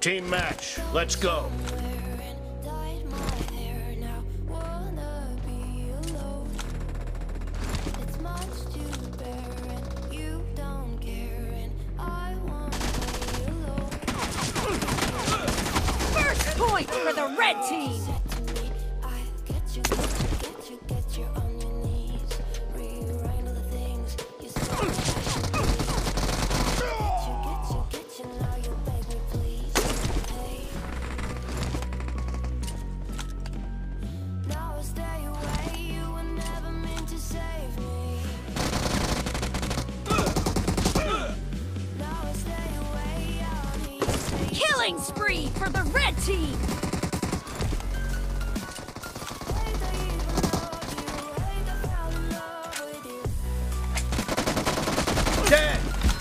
Team match, let's go. First point for the red team. Killing spree for the red team! Dead!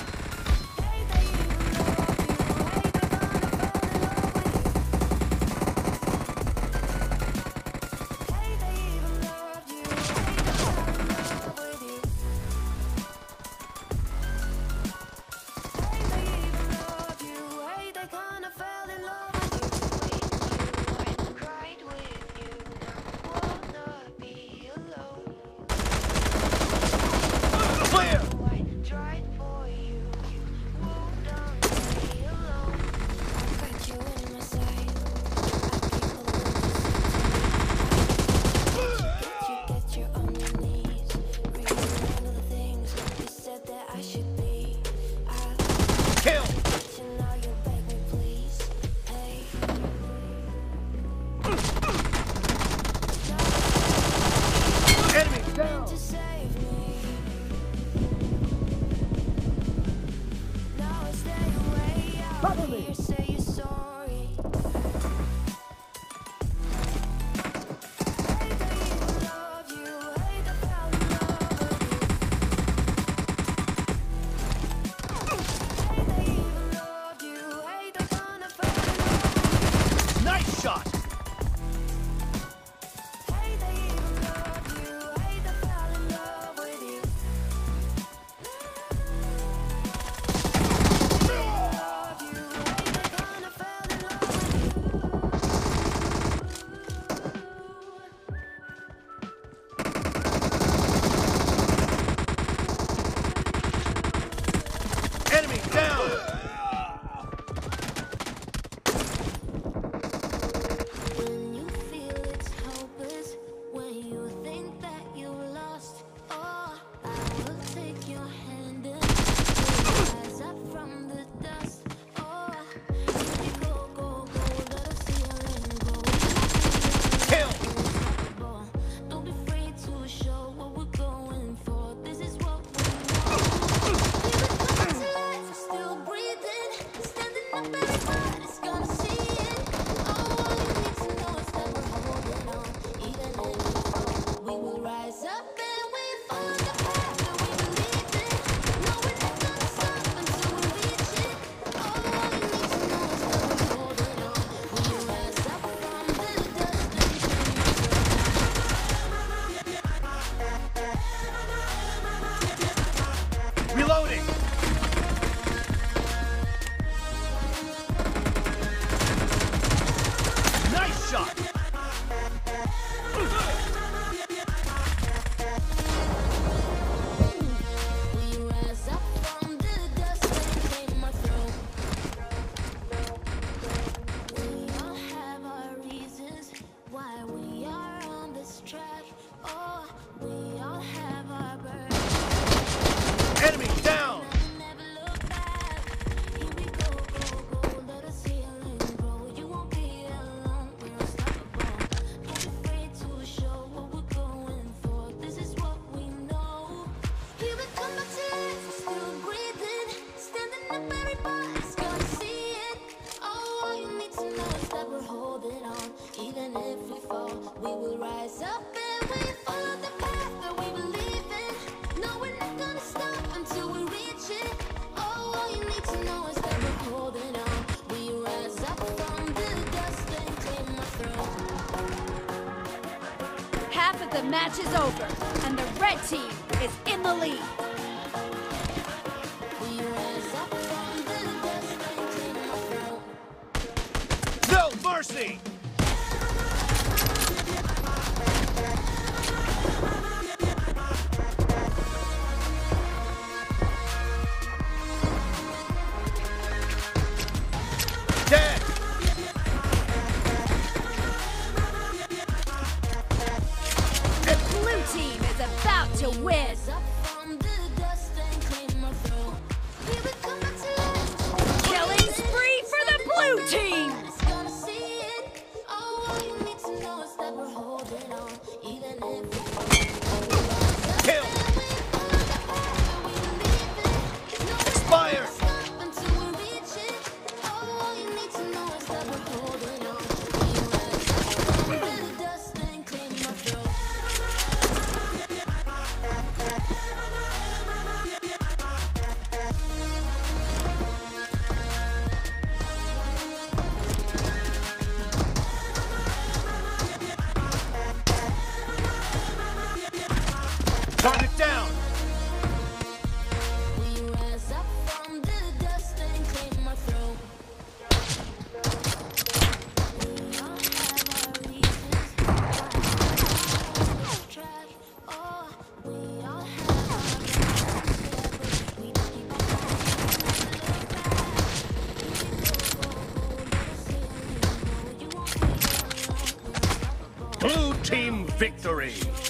Reloading! Nice shot! Enemy down! We will rise up and we follow the path that we believe in. No, we're not gonna stop until we reach it. Oh, all you need to know is that we're holding on. We rise up from the dust and claim our throne. Half of the match is over, and the red team is in the lead. We rise up from the dust and claim our throne. in. Rise up from the dust and clean my throat. We will come back to life. Killing spree for the blue team. It's gonna see it. Oh, all you need to know is that we're holding on, even if Kill. Expired. stop until we reach it. Oh, all you need to know is that we're holding on. We rise up from the dust and clean my throat. Target down. We rise up from the dust and clean my throat. We all have our reasons why we lose track. Oh, we all have our reasons, yeah, but we just keep on fighting. Go, go, go, let us see how you know you won't be alone. We're unstoppable. Blue team victory.